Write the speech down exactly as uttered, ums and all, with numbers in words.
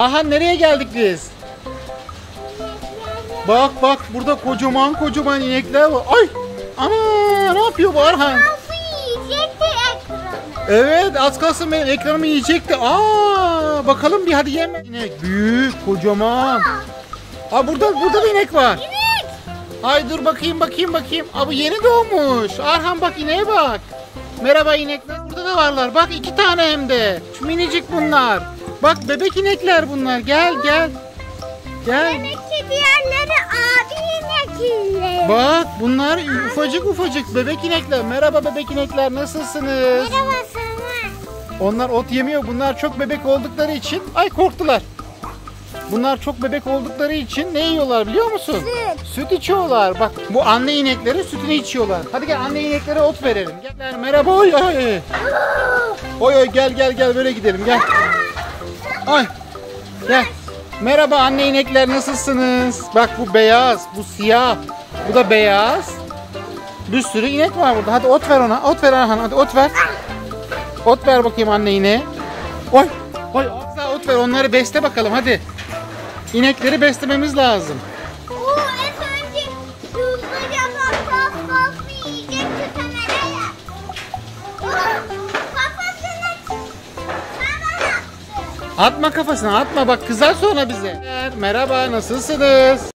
Aha, nereye geldik biz? Bak bak, burada kocaman kocaman inekler var. Ay! Ana, ne yapıyor bu Arhan? Yiyecekti ekranı. Evet, az kalsın benim ekranımı yiyecekti. Aa, bakalım bir, hadi yeme. İnek büyük, kocaman. Aa, burada burada da inek var. İnek. Ay dur bakayım bakayım bakayım. Aa, bu yeni doğmuş. Arhan bak, ineğe bak. Merhaba inekler. Burada da varlar. Bak, iki tane hem de. Şu minicik bunlar. Bak, bebek inekler bunlar. Gel gel. Gel. Demek ki diğerleri abi inekleri. Bak, bunlar ufacık ufacık bebek inekler. Merhaba bebek inekler, nasılsınız? Merhaba sana. Onlar ot yemiyor. Bunlar çok bebek oldukları için. Ay, korktular. Bunlar çok bebek oldukları için ne yiyorlar biliyor musun? Süt. Süt içiyorlar. Bak, bu anne inekleri sütünü içiyorlar. Hadi gel, anne ineklere ot verelim. Gel, merhaba. Oy oy. Oy oy, gel gel gel, böyle gidelim, gel. Ay. Gel. Merhaba anne inekler, nasılsınız? Bak, bu beyaz, bu siyah, bu da beyaz. Bir sürü inek var burada. Hadi ot ver ona. Ot ver Arhan. Hadi ot ver. Ot ver bakayım anne ineğe. Oy. Oy. Az daha ot ver. Onları besle bakalım hadi. İnekleri beslememiz lazım. Oo, efendim. Hızlıca bak, bak, bak, bir yiyecekti kameraya. Kafasını sana attı. Atma kafasına, atma, bak kızar sonra bize. Merhaba, nasılsınız?